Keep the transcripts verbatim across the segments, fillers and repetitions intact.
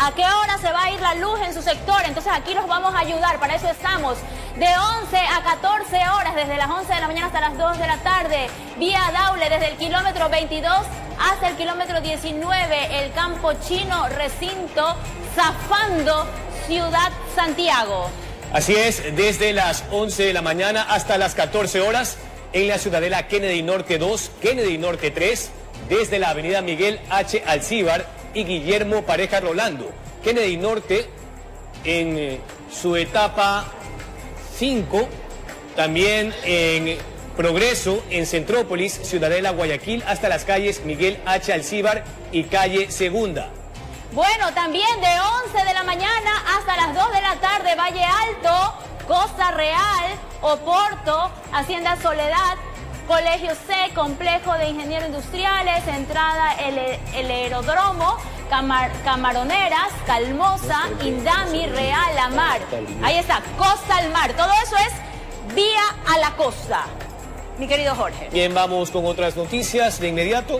a qué hora se va a ir la luz en su sector. Entonces aquí los vamos a ayudar, para eso estamos. De once a catorce horas, desde las once de la mañana hasta las dos de la tarde, vía Daule, desde el kilómetro veintidós hasta el kilómetro diecinueve, el Campo Chino, recinto, zafando Ciudad Santiago. Así es, desde las once de la mañana hasta las catorce horas, en la ciudadela Kennedy Norte dos, Kennedy Norte tres, desde la avenida Miguel H. Alcíbar y Guillermo Pareja Rolando. Kennedy Norte en eh, su etapa cinco, también en Progreso, en Centrópolis, Ciudadela Guayaquil, hasta las calles Miguel H. Alcíbar y calle Segunda. Bueno, también de once de la mañana hasta las dos de la tarde, Valle Alto, Costa Real, Oporto, Hacienda Soledad, Colegio C, Complejo de Ingenieros Industriales, entrada el, el Aeródromo, Camar, Camaroneras, Calmosa, Indami, Real, La Mar. Ahí está, Costa al Mar. Todo eso es vía a la costa, mi querido Jorge. Bien, vamos con otras noticias de inmediato.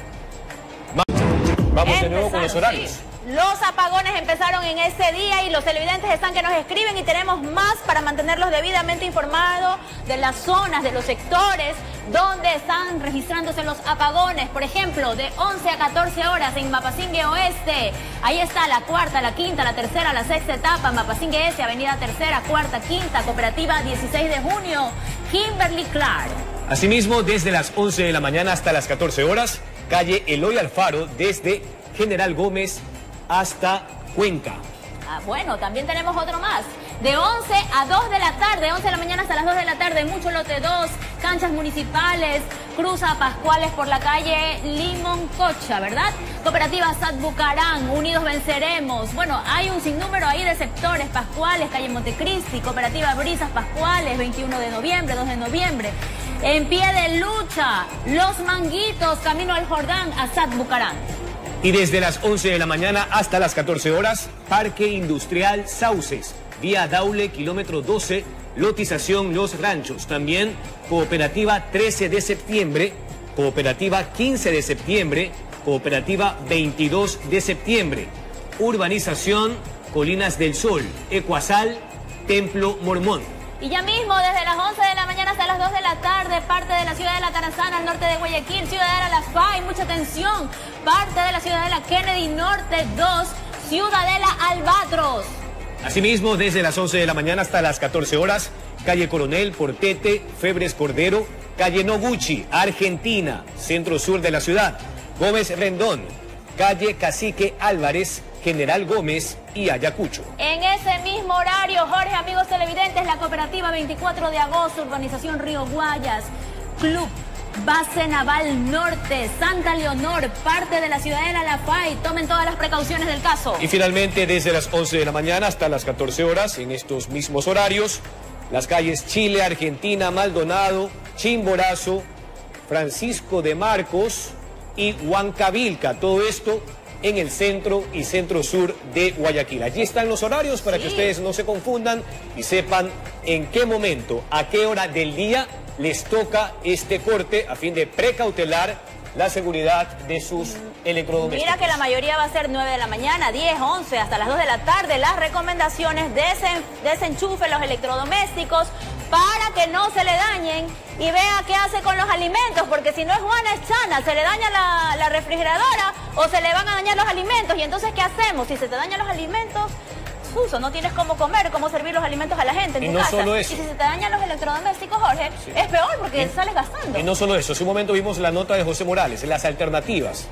Vamos de nuevo con los horarios. Sí. Los apagones empezaron en ese día y los televidentes están que nos escriben y tenemos más para mantenerlos debidamente informados de las zonas, de los sectores donde están registrándose los apagones. Por ejemplo, de once a catorce horas en Mapasingue Oeste. Ahí está la cuarta, la quinta, la tercera, la sexta etapa. Mapasingue Este, Avenida Tercera, Cuarta, Quinta, Cooperativa dieciséis de junio, Kimberly Clark. Asimismo, desde las once de la mañana hasta las catorce horas, calle Eloy Alfaro, desde General Gómez hasta Cuenca. Ah, bueno, también tenemos otro más. De once a dos de la tarde, once de la mañana hasta las dos de la tarde, Mucho Lote dos, canchas municipales, cruza Pascuales por la calle Limón Cocha, ¿verdad? Cooperativa S A T Bucarán, Unidos Venceremos. Bueno, hay un sinnúmero ahí de sectores, Pascuales, calle Montecristi, Cooperativa Brisas Pascuales, veintiuno de noviembre, dos de noviembre. En pie de lucha, Los Manguitos, camino al Jordán, a S A T Bucarán. Y desde las once de la mañana hasta las catorce horas, Parque Industrial Sauces, vía Daule, kilómetro doce, lotización Los Ranchos. También Cooperativa trece de septiembre, Cooperativa quince de septiembre, Cooperativa veintidós de septiembre, Urbanización Colinas del Sol, Ecuasal, Templo Mormón. Y ya mismo, desde las once de la mañana hasta las dos de la tarde, parte de la ciudad de La Tarazana, al norte de Guayaquil, Ciudadela La Fay, mucha atención, parte de la Ciudadela Kennedy Norte dos, Ciudadela Albatros. Asimismo, desde las once de la mañana hasta las catorce horas, calle Coronel Portete, Febres Cordero, calle Noguchi, Argentina, centro sur de la ciudad, Gómez Rendón, calle Cacique Álvarez, General Gómez y Ayacucho. En ese mismo horario, Jorge, amigos televidentes, la Cooperativa veinticuatro de agosto, Urbanización Río Guayas, Club Base Naval Norte, Santa Leonor, parte de la Ciudadela La Fay. Tomen todas las precauciones del caso. Y finalmente, desde las once de la mañana hasta las catorce horas, en estos mismos horarios, las calles Chile, Argentina, Maldonado, Chimborazo, Francisco de Marcos y Huancavilca. Todo esto en el centro y centro sur de Guayaquil. Allí están los horarios para sí. que ustedes no se confundan y sepan en qué momento, a qué hora del día les toca este corte a fin de precautelar la seguridad de sus electrodomésticos. Mira que la mayoría va a ser nueve de la mañana, diez, once, hasta las dos de la tarde. Las recomendaciones, desen, desenchufe los electrodomésticos para que no se le dañen y vea qué hace con los alimentos, porque si no es Juana es Chana, se le daña la, la refrigeradora o se le van a dañar los alimentos. Y entonces, ¿qué hacemos? Si se te dañan los alimentos, Suso, no tienes cómo comer, cómo servir los alimentos a la gente en y tu no casa. Solo eso. Y si se te dañan los electrodomésticos, Jorge, sí. es peor porque y, sales gastando. Y no solo eso, hace un momento vimos la nota de José Morales, las alternativas.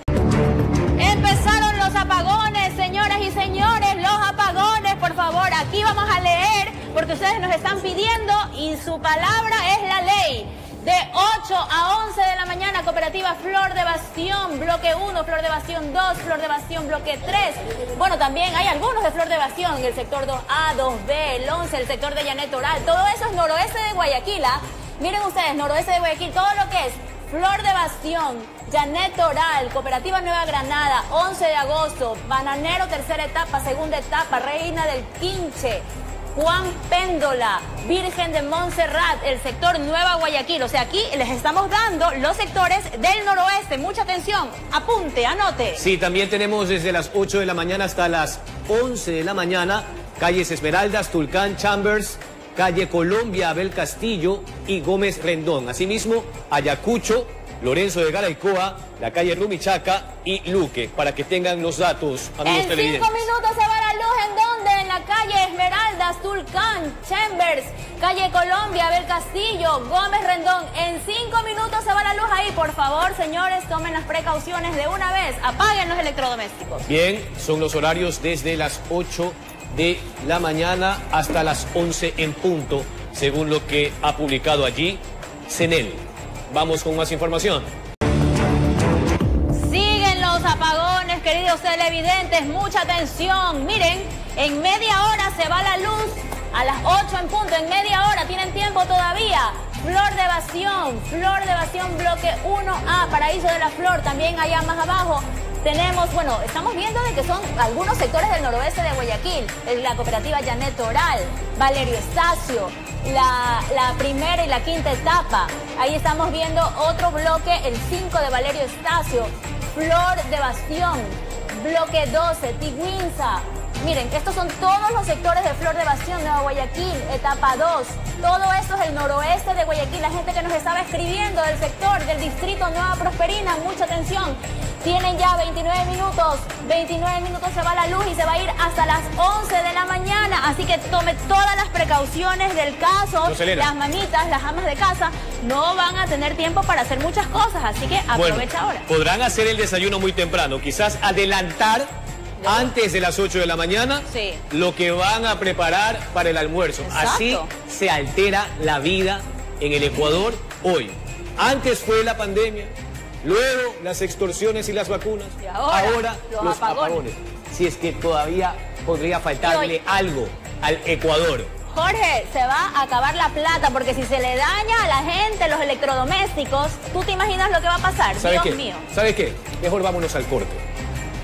Uh-huh. Empezaron los apagones, señoras y señores, los apagones, por favor, aquí vamos a leer, porque ustedes nos están pidiendo y su palabra es la ley. De ocho a once de la mañana, Cooperativa Flor de Bastión, bloque uno, Flor de Bastión dos, Flor de Bastión bloque tres. Bueno, también hay algunos de Flor de Bastión, el sector dos A, dos B, el once, el sector de Llanet Oral. Todo eso es noroeste de Guayaquil, ¿ah? Miren ustedes, noroeste de Guayaquil, todo lo que es Flor de Bastión, Llanet Oral, Cooperativa Nueva Granada, once de agosto, Bananero tercera etapa, segunda etapa, Reina del Quinche, Juan Péndola, Virgen de Montserrat, el sector Nueva Guayaquil. O sea, aquí les estamos dando los sectores del noroeste. Mucha atención, apunte, anote. Sí, también tenemos desde las ocho de la mañana hasta las once de la mañana, calles Esmeraldas, Tulcán, Chambers, calle Colombia, Abel Castillo y Gómez Rendón. Asimismo, Ayacucho, Lorenzo de Garaycoa, la calle Rumichaca y Luque, para que tengan los datos, amigos en televidentes. En cinco minutos se va la luz, ¿en dónde? En la calle Esmeraldas, Tulcán, Chambers, calle Colombia, Abel Castillo, Gómez Rendón. En cinco minutos se va la luz ahí. Por favor, señores, tomen las precauciones de una vez. Apaguen los electrodomésticos. Bien, son los horarios desde las ocho de la mañana hasta las once en punto, según lo que ha publicado allí CENEL. Vamos con más información. Siguen los apagones, queridos televidentes. Mucha atención. Miren, en media hora se va la luz. A las ocho en punto, en media hora. Tienen tiempo todavía. Flor de Evasión, Flor de Evasión bloque uno A, Paraíso de la Flor. También allá más abajo tenemos, bueno, estamos viendo de que son algunos sectores del noroeste de Guayaquil. La cooperativa Janet Toral, Valerio Estacio, la, la primera y la quinta etapa. Ahí estamos viendo otro bloque, el cinco de Valerio Estacio, Flor de Bastión, bloque doce, Tiguinza. Miren, estos son todos los sectores de Flor de Bastión, Nueva Guayaquil, etapa dos. Todo esto es el noroeste de Guayaquil. La gente que nos estaba escribiendo del sector, del distrito Nueva Prosperina, mucha atención. Tienen ya veintinueve minutos, veintinueve minutos se va la luz y se va a ir hasta las once de la mañana. Así que tome todas las precauciones del caso. No, las mamitas, las amas de casa, no van a tener tiempo para hacer muchas cosas. Así que aprovecha bueno, ahora. Podrán hacer el desayuno muy temprano, quizás adelantar antes de las ocho de la mañana, sí, lo que van a preparar para el almuerzo. Exacto. Así se altera la vida en el Ecuador hoy. Antes fue la pandemia, luego las extorsiones y las vacunas, y ahora, ahora los, los apagones. apagones. Si es que todavía podría faltarle algo al Ecuador. Jorge, se va a acabar la plata porque si se le daña a la gente los electrodomésticos, ¿tú te imaginas lo que va a pasar? ¿Sabes Dios qué? mío. ¿Sabes qué? Mejor vámonos al corte.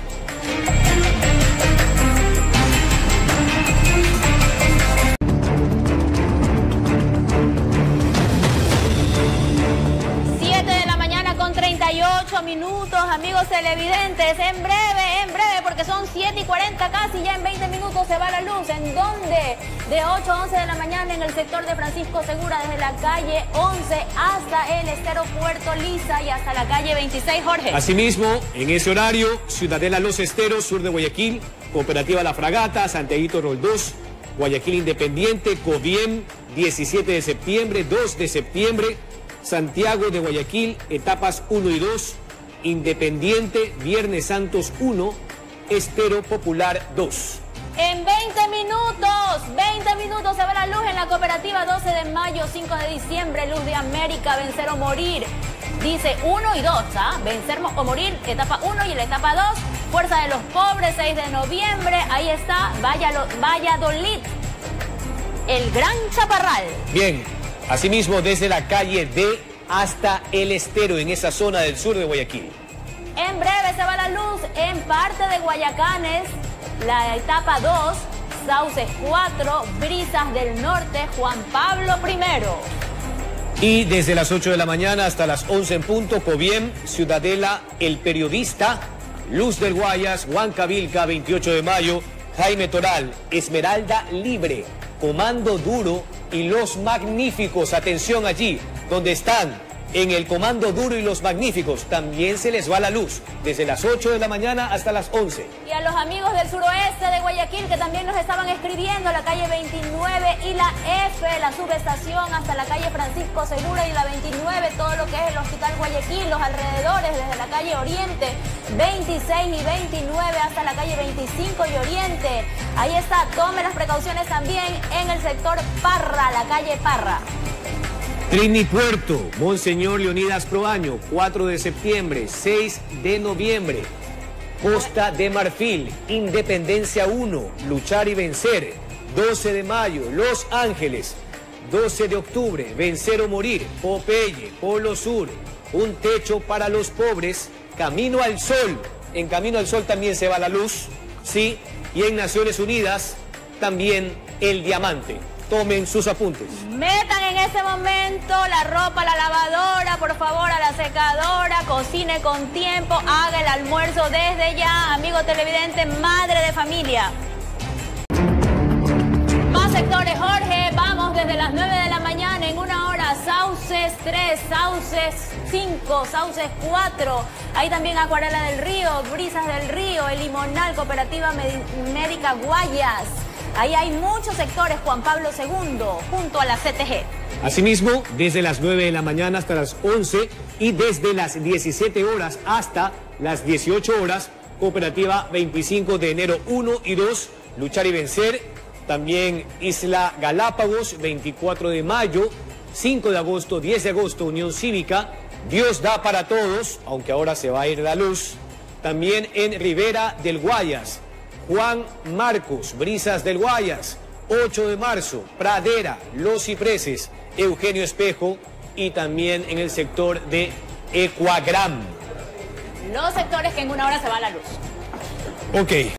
treinta y ocho minutos, amigos televidentes, en breve, en breve, porque son siete y cuarenta casi, ya en veinte minutos se va la luz. ¿En dónde? De ocho a once de la mañana en el sector de Francisco Segura, desde la calle once hasta el estero Puerto Lisa y hasta la calle veintiséis, Jorge. Asimismo, en ese horario, Ciudadela Los Esteros, sur de Guayaquil, Cooperativa La Fragata, Santiaguito Roldós, Guayaquil Independiente, Coviem, diecisiete de septiembre, dos de septiembre, Santiago de Guayaquil, etapas uno y dos, Independiente, Viernes Santos uno, Estero Popular dos. En veinte minutos, veinte minutos se va la luz en la cooperativa doce de mayo, cinco de diciembre, Luz de América, Vencer o Morir. Dice uno y dos, ¿ah? Vencer o Morir, etapa uno y la etapa dos. Fuerza de los Pobres, seis de noviembre, ahí está, Valladolid, el Gran Chaparral. Bien. Asimismo, desde la calle D hasta el Estero, en esa zona del sur de Guayaquil. En breve se va la luz en parte de Guayacanes, la etapa dos, Sauces cuatro, Brisas del Norte, Juan Pablo primero. Y desde las ocho de la mañana hasta las once en punto, Coviem, Ciudadela, El Periodista, Luz del Guayas, Huancavilca, veintiocho de mayo, Jaime Toral, Esmeralda Libre, Comando Duro y Los Magníficos. Atención allí, donde están en el Comando Duro y Los Magníficos, también se les va la luz, desde las ocho de la mañana hasta las once. Y a los amigos del suroeste de Guayaquil que también nos estaban escribiendo, la calle veintinueve y la F, la subestación hasta la calle Francisco Segura y la veintinueve, todo lo que es el Hospital Guayaquil, los alrededores, desde la calle Oriente, veintiséis y veintinueve hasta la calle veinticinco y Oriente. Ahí está, tome las precauciones también en el sector Parra, la calle Parra. Trini Puerto, Monseñor Leonidas Proaño, cuatro de septiembre, seis de noviembre. Costa de Marfil, Independencia uno, Luchar y Vencer, doce de mayo, Los Ángeles, doce de octubre, Vencer o Morir, Popeye, Polo Sur, Un Techo para los Pobres, Camino al Sol. En Camino al Sol también se va la luz, sí, y en Naciones Unidas también El Diamante. Tomen sus apuntes. Metan en ese momento la ropa a la lavadora, por favor, a la secadora, cocine con tiempo, haga el almuerzo desde ya, amigo televidente, madre de familia. Más sectores, Jorge, vamos desde las nueve de la mañana, en una hora, Sauces tres, Sauces cinco, Sauces cuatro, ahí también Acuarela del Río, Brisas del Río, El Limonal, Cooperativa Médica Guayas. Ahí hay muchos sectores, Juan Pablo segundo, junto a la C T G. Asimismo, desde las nueve de la mañana hasta las once y desde las diecisiete horas hasta las dieciocho horas, Cooperativa veinticinco de enero uno y dos, Luchar y Vencer. También Isla Galápagos, veinticuatro de mayo, cinco de agosto, diez de agosto, Unión Cívica. Dios da para todos, aunque ahora se va a ir la luz. También en Ribera del Guayas. Juan Marcos, Brisas del Guayas, ocho de marzo, Pradera, Los Cipreses, Eugenio Espejo y también en el sector de Ecuagram. Los sectores que en una hora se va la luz. Ok.